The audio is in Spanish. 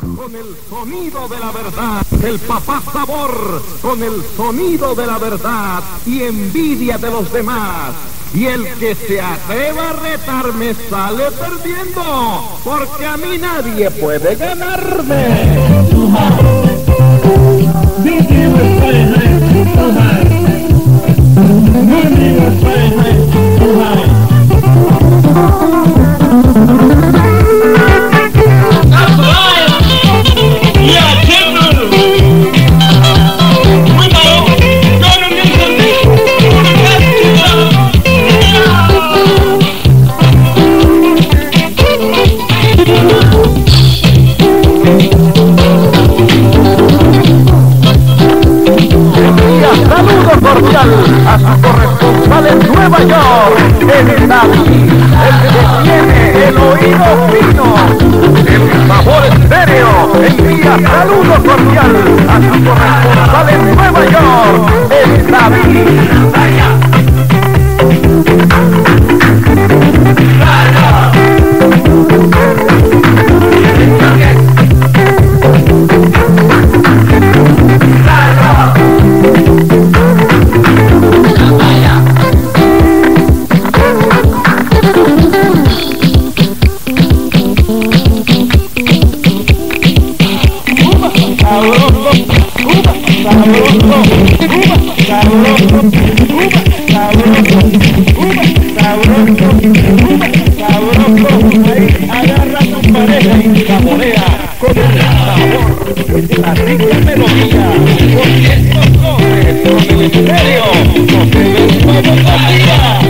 con el sonido de la verdad, el papá Sabor con el sonido de la verdad y envidia de los demás. Y el que se atreva a retarme sale perdiendo, porque a mí nadie puede ganarme. Saludo cordial a su corresponsal en Nueva York, el David, el que tiene el oído fino, el Sabor Estéreo. Envía saludo cordial a su corresponsal en Nueva York, el David. Agarra tu pareja y saborea con el sabor, la rica melodía, porque estos hombres con el Estéreo no se ven todos los días.